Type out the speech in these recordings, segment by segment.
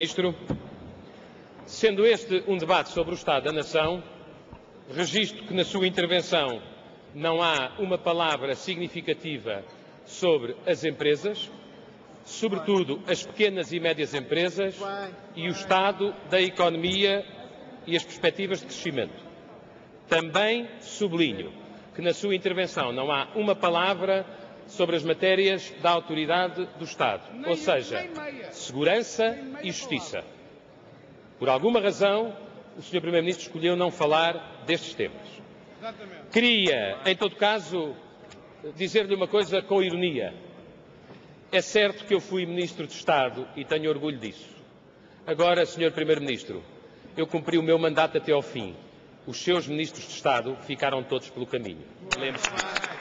Ministro, sendo este um debate sobre o Estado da Nação, registro que na sua intervenção não há uma palavra significativa sobre as empresas, sobretudo as pequenas e médias empresas e o estado da economia e as perspectivas de crescimento. Também sublinho que na sua intervenção não há uma palavra sobre as matérias da autoridade do Estado, ou seja, segurança e justiça. Por alguma razão, o Sr. Primeiro-Ministro escolheu não falar destes temas. Queria, em todo caso, dizer-lhe uma coisa com ironia. É certo que eu fui Ministro de Estado e tenho orgulho disso. Agora, Sr. Primeiro-Ministro, eu cumpri o meu mandato até ao fim. Os seus Ministros de Estado ficaram todos pelo caminho. Lembre-se disso.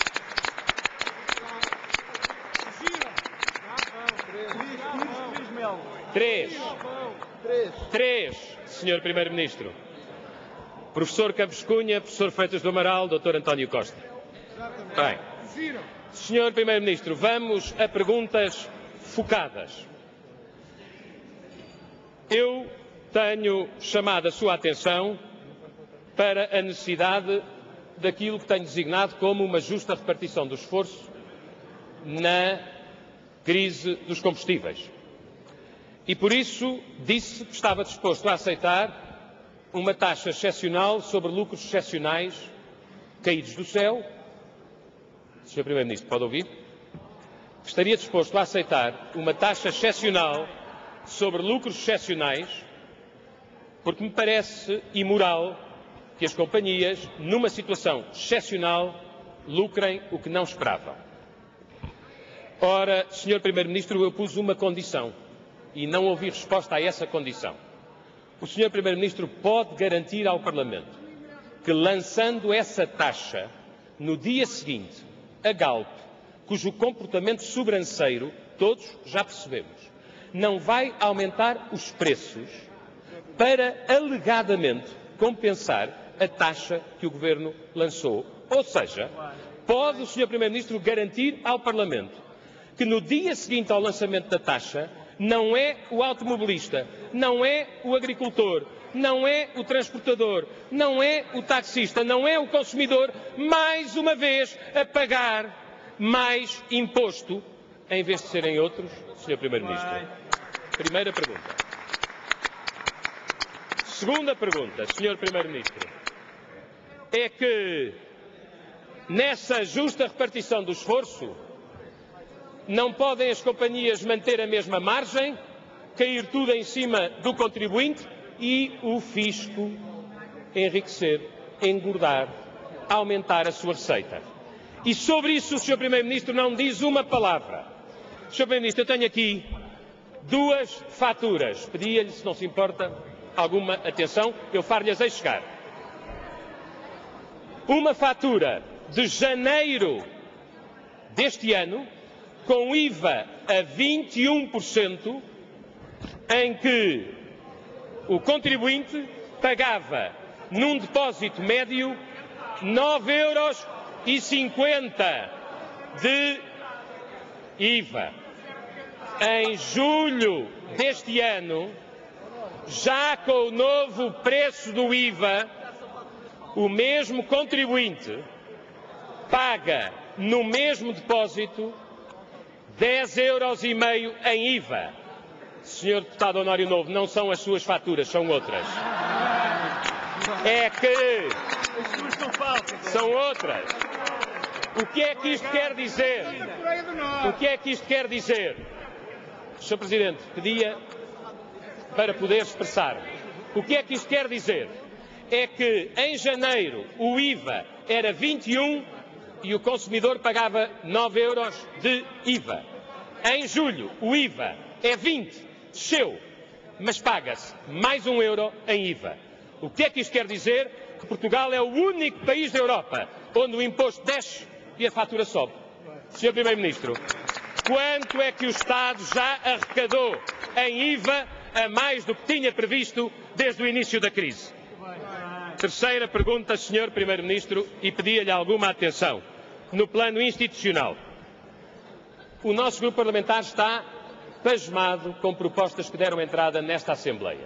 Três, Sr. Primeiro-Ministro. Professor Campos Cunha, Professor Freitas do Amaral, Dr. António Costa. Bem, Sr. Primeiro-Ministro, vamos a perguntas focadas. Eu tenho chamado a sua atenção para a necessidade daquilo que tenho designado como uma justa repartição do esforço na crise dos combustíveis. E por isso disse que estava disposto a aceitar uma taxa excepcional sobre lucros excepcionais caídos do céu. Sr. Primeiro-Ministro, pode ouvir? Estaria disposto a aceitar uma taxa excepcional sobre lucros excepcionais, porque me parece imoral que as companhias, numa situação excepcional, lucrem o que não esperavam. Ora, Sr. Primeiro-Ministro, eu pus uma condição e não ouvi resposta a essa condição. O Sr. Primeiro-Ministro pode garantir ao Parlamento que, lançando essa taxa, no dia seguinte, a Galp, cujo comportamento sobranceiro todos já percebemos, não vai aumentar os preços para, alegadamente, compensar a taxa que o Governo lançou. Ou seja, pode o Sr. Primeiro-Ministro garantir ao Parlamento que no dia seguinte ao lançamento da taxa não é o automobilista, não é o agricultor, não é o transportador, não é o taxista, não é o consumidor, mais uma vez a pagar mais imposto, em vez de serem outros, Sr. Primeiro-Ministro? Primeira pergunta. Segunda pergunta, Sr. Primeiro-Ministro, é que nessa justa repartição do esforço não podem as companhias manter a mesma margem, cair tudo em cima do contribuinte e o fisco enriquecer, engordar, aumentar a sua receita. E sobre isso o Sr. Primeiro-Ministro não diz uma palavra. Sr. Primeiro-Ministro, eu tenho aqui duas faturas. Pedia-lhe, se não se importa, alguma atenção, eu far-lhes chegar. Uma fatura de janeiro deste ano, com IVA a 21%, em que o contribuinte pagava, num depósito médio, 9,50 € de IVA. Em julho deste ano, já com o novo preço do IVA, o mesmo contribuinte paga, no mesmo depósito, 10,5 € em IVA. Sr. Deputado Honório Novo, não são as suas faturas, são outras. É que são outras. O que é que isto quer dizer? O que é que isto quer dizer? Sr. Presidente, pedia para poder expressar. O que é que isto quer dizer? É que em janeiro o IVA era 21 e o consumidor pagava 9 € de IVA. Em julho o IVA é 20, desceu, mas paga-se mais 1 € em IVA. O que é que isto quer dizer? Que Portugal é o único país da Europa onde o imposto desce e a fatura sobe. Sr. Primeiro-Ministro, quanto é que o Estado já arrecadou em IVA a mais do que tinha previsto desde o início da crise? Terceira pergunta, Sr. Primeiro-Ministro, e pedia-lhe alguma atenção. No plano institucional, o nosso grupo parlamentar está pasmado com propostas que deram entrada nesta Assembleia.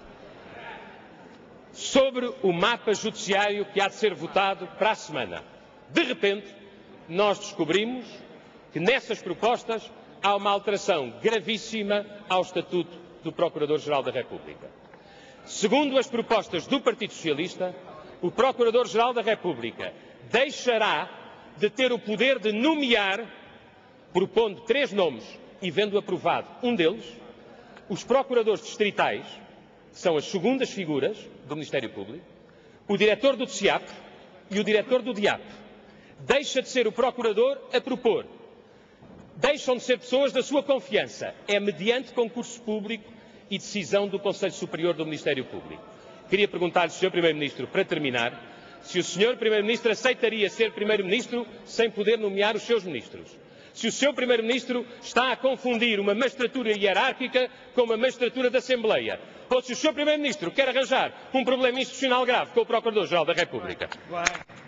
Sobre o mapa judiciário que há de ser votado para a semana. De repente, nós descobrimos que nessas propostas há uma alteração gravíssima ao Estatuto do Procurador-Geral da República. Segundo as propostas do Partido Socialista, o Procurador-Geral da República deixará de ter o poder de nomear, propondo 3 nomes e vendo aprovado um deles, os procuradores distritais, que são as segundas figuras do Ministério Público, o diretor do TSIAP e o diretor do DIAP. Deixa de ser o procurador a propor. Deixam de ser pessoas da sua confiança. É mediante concurso público e decisão do Conselho Superior do Ministério Público. Queria perguntar-lhe, Sr. Primeiro-Ministro, para terminar, se o Sr. Primeiro-Ministro aceitaria ser Primeiro-Ministro sem poder nomear os seus ministros. Se o Sr. Primeiro-Ministro está a confundir uma magistratura hierárquica com uma magistratura da Assembleia. Ou se o Sr. Primeiro-Ministro quer arranjar um problema institucional grave com o Procurador-Geral da República.